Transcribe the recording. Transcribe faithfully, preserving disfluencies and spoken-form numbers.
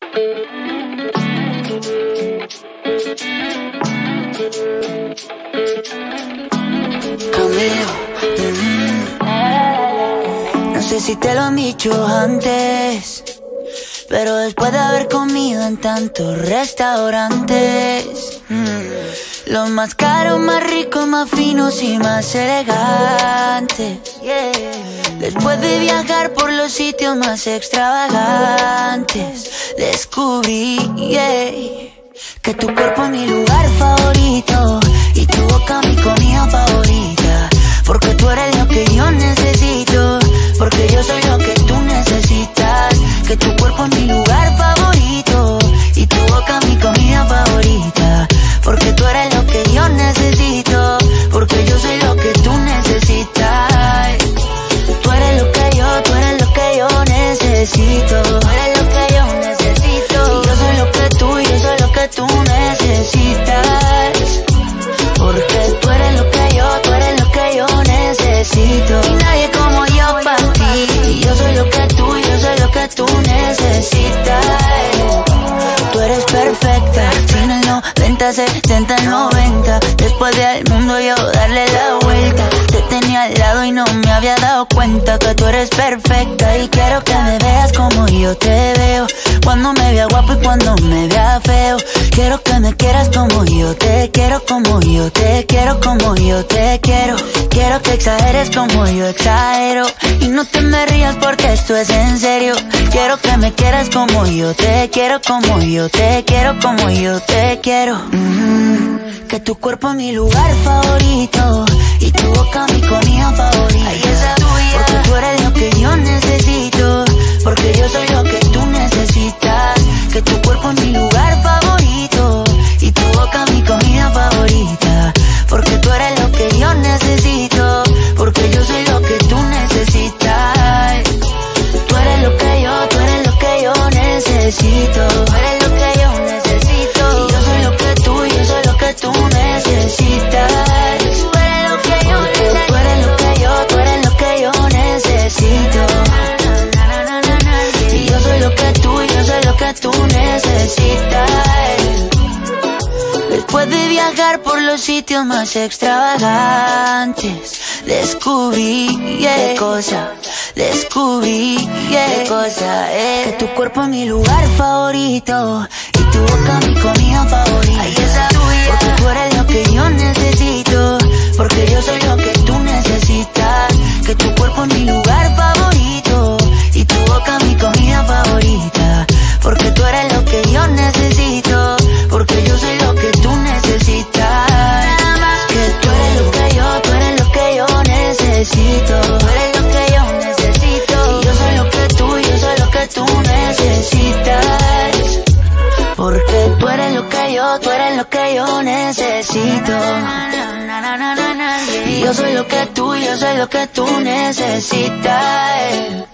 Camilo, mm, no sé si te lo han dicho antes, pero después de haber comido en tantos restaurantes, mm, los más caros, más ricos, más finos y más elegantes, yeah. Después de viajar por los sitios más extravagantes, descubrí, yeah, que tu cuerpo es mi lugar favorito y tu boca mi comida favorita. Porque tú eres lo que yo necesito, porque yo soy lo que tú necesitas. Que tu cuerpo es mi lugar favorito y tu boca mi comida favorita. Porque tú eres lo que yo necesito, porque yo soy lo que tú necesitas. Tú eres lo que yo, tú eres lo que yo necesito. Tú eres lo que yo necesito. Y yo soy lo que tú, yo soy lo que tú necesitas. Porque tú eres lo que yo, tú eres lo que yo necesito. Y nadie como yo para ti. Y yo soy lo que tú, yo soy lo que tú necesitas. Tú eres perfecta, sin el noventa, setenta, noventa. Después del mundo yo darle la vuelta. Te tenía al lado y no me había dado cuenta que tú eres perfecta. Y quiero que me veas como yo te veo, cuando me vea guapo y cuando me vea feo. Quiero que me quieras como yo te quiero, como yo te quiero, como yo te quiero. Quiero que exageres como yo exagero y no te me rías porque esto es en serio. Quiero que me quieras como yo te quiero, como yo te quiero, como yo te quiero. Mm-hmm. Que tu cuerpo es mi lugar favorito y tu boca mi comida favorita. Ay, esa tuya. Porque tú eres lo que yo necesito, porque yo soy lo que tú necesitas. Que tu cuerpo es mi lugar favorito y tu boca mi comida favorita. Porque tú eres lo que yo necesito, porque yo soy lo que tú necesitas. Tú eres lo que yo, tú eres lo que yo necesito. Tú eres lo que yo necesito. Y yo soy lo que tú, yo soy lo que tú necesitas. Tú eres lo que yo necesito. Tú eres lo que yo, tú eres lo que yo necesito. Y yo soy lo que tú, yo soy lo que tú necesitas. Después de viajar por los sitios más extravagantes, descubrí, yeah, qué cosa, descubrí, yeah, qué cosa, eh, que tu cuerpo es mi lugar favorito y tu boca mi comida favorita. Ay, esa tuya. Porque tú eres lo que yo necesito, porque yo soy lo que tú necesitas. Que tu cuerpo es mi lugar favorito y tu boca mi comida favorita. Porque tú eres lo que yo necesito, porque yo soy lo que tú necesitas. Que tú eres lo que yo, tú eres lo que yo necesito. Tú eres lo que yo necesito. Y yo soy lo que tú, yo soy lo que tú necesitas. Porque tú eres lo que yo, tú eres lo que yo necesito. Y yo soy lo que tú, yo soy lo que tú necesitas.